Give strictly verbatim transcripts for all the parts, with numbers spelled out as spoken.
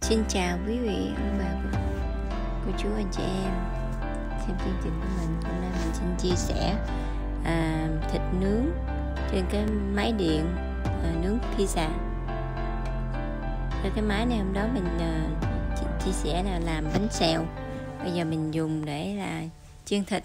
Xin chào quý vị, ông bà, cô chú, anh chị em xem chương trình của mình. Hôm nay mình xin chia sẻ à, thịt nướng trên cái máy điện à, nướng pizza. Trên cái máy này hôm đó mình à, chia sẻ là làm bánh xèo. Bây giờ mình dùng để là chiên thịt.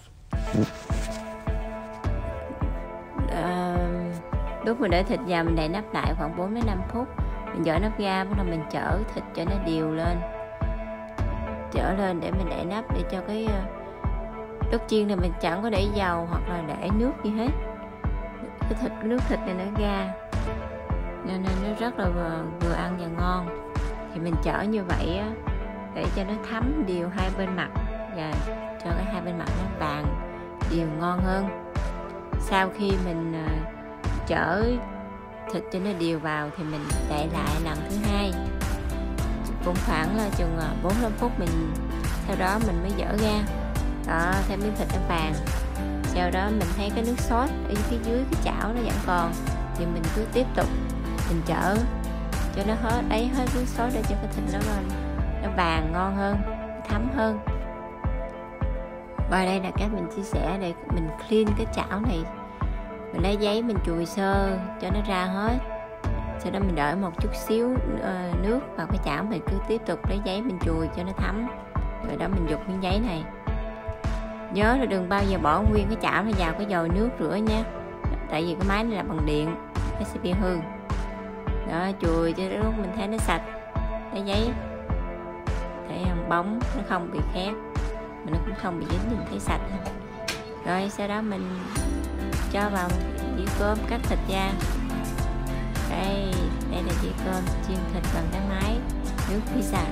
à, Lúc mình để thịt vào mình đậy nắp lại khoảng bốn đến năm phút. Mình dỡ nắp ra, bắt đầu mình chở thịt cho nó đều lên, chở lên để mình để nắp, để cho cái đất chiên này mình chẳng có để dầu hoặc là để nước gì hết. Cái thịt, cái nước thịt này nó ra nên nó rất là vừa, vừa ăn và ngon. Thì mình chở như vậy á, để cho nó thấm đều hai bên mặt và cho cái hai bên mặt nó vàng đều ngon hơn. Sau khi mình chở thịt cho nó đều vào thì mình đậy lại lần thứ hai, cũng khoảng là chừng bốn năm phút. Mình sau đó mình mới dỡ ra đó, thấy miếng thịt nó vàng. Sau đó mình thấy cái nước sốt ở phía dưới cái chảo nó vẫn còn, thì mình cứ tiếp tục mình chở cho nó hết ấy hết nước sốt để cho cái thịt nó lên nó vàng ngon hơn, thấm hơn. Và đây là cách mình chia sẻ để mình clean cái chảo này. Mình lấy giấy mình chùi sơ cho nó ra hết. Sau đó mình đợi một chút xíu uh, nước vào cái chảo, mình cứ tiếp tục lấy giấy mình chùi cho nó thấm. Rồi đó mình giục miếng giấy này. Nhớ là đừng bao giờ bỏ nguyên cái chảo này vào cái dồi nước rửa nha. Tại vì cái máy này là bằng điện, nó sẽ bị hư. Đó, chùi cho lúc mình thấy nó sạch. Lấy giấy thấy không, bóng nó không bị khét, mà nó cũng không bị dính, mình thấy sạch. Rồi sau đó mình cho vào dĩa cơm, cắt thịt ra. Đây, đây là dĩa cơm chiên thịt bằng cái máy nướng pizza.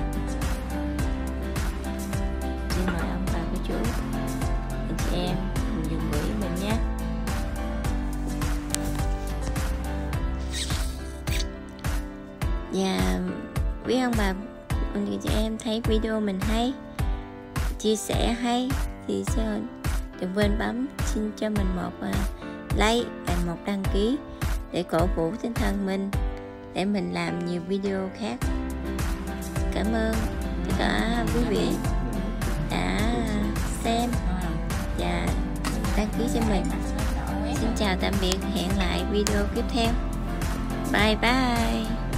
Xin mời ông bà cô chú, anh chị em cùng dùng bữa với mình nhé. Và quý ông bà, anh chị em thấy video mình hay, chia sẻ hay thì đừng quên bấm xin cho mình một like và một đăng ký để cổ vũ tinh thần mình, để mình làm nhiều video khác. Cảm ơn tất cả quý vị đã xem và đăng ký cho mình. Xin chào tạm biệt, hẹn lại video tiếp theo. Bye bye.